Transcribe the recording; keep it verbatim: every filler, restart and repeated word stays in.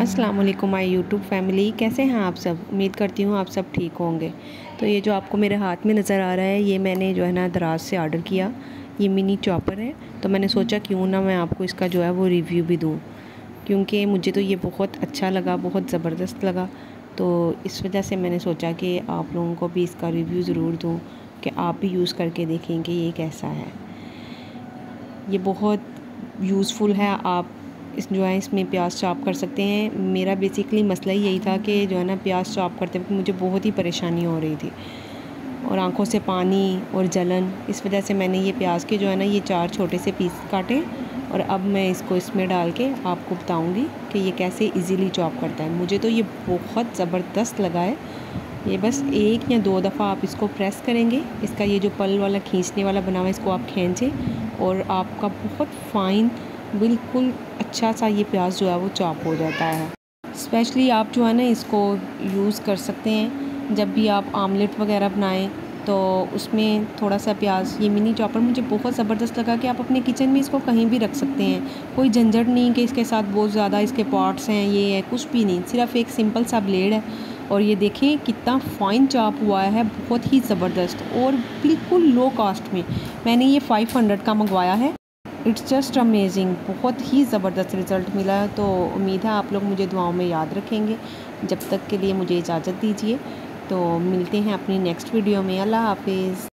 अस्सलाम वालेकुम my YouTube family, कैसे हैं आप सब। उम्मीद करती हूँ आप सब ठीक होंगे। तो ये जो आपको मेरे हाथ में नज़र आ रहा है, ये मैंने जो है ना दराज से ऑर्डर किया। ये मिनी चॉपर है, तो मैंने सोचा क्यों ना मैं आपको इसका जो है वो रिव्यू भी दूँ, क्योंकि मुझे तो ये बहुत अच्छा लगा, बहुत ज़बरदस्त लगा। तो इस वजह से मैंने सोचा कि आप लोगों को भी इसका रिव्यू ज़रूर दूँ, कि आप भी यूज़ करके देखें कि ये कैसा है। ये बहुत यूज़फुल है। आप इस जो है इसमें प्याज चॉप कर सकते हैं। मेरा बेसिकली मसला ही यही था कि जो है ना प्याज चॉप करते वक्त मुझे बहुत ही परेशानी हो रही थी और आंखों से पानी और जलन। इस वजह से मैंने ये प्याज के जो है ना ये चार छोटे से पीस काटे और अब मैं इसको इसमें डाल के आपको बताऊंगी कि ये कैसे इजीली चॉप करता है। मुझे तो ये बहुत ज़बरदस्त लगा है। ये बस एक या दो दफ़ा आप इसको प्रेस करेंगे, इसका ये जो पल वाला खींचने वाला बना हुआ है इसको आप खींचें और आपका बहुत फ़ाइन बिल्कुल अच्छा सा ये प्याज जो है वो चॉप हो जाता है। स्पेशली आप जो है ना इसको यूज़ कर सकते हैं जब भी आप आमलेट वगैरह बनाएं, तो उसमें थोड़ा सा प्याज। ये मिनी चॉपर मुझे बहुत ज़बरदस्त लगा कि आप अपने किचन में इसको कहीं भी रख सकते हैं। कोई झंझट नहीं कि इसके साथ बहुत ज़्यादा इसके पार्ट्स हैं, ये है कुछ भी नहीं, सिर्फ एक सिंपल सा ब्लेड है। और ये देखें कितना फ़ाइन चॉप हुआ है, बहुत ही ज़बरदस्त और बिल्कुल लो कॉस्ट में। मैंने ये फाइव हंड्रेड का मंगवाया है। इट्स जस्ट अमेजिंग, बहुत ही ज़बरदस्त रिज़ल्ट मिला है। तो उम्मीद है आप लोग मुझे दुआओं में याद रखेंगे। जब तक के लिए मुझे इजाज़त दीजिए, तो मिलते हैं अपनी नेक्स्ट वीडियो में। अल्लाह हाफिज़।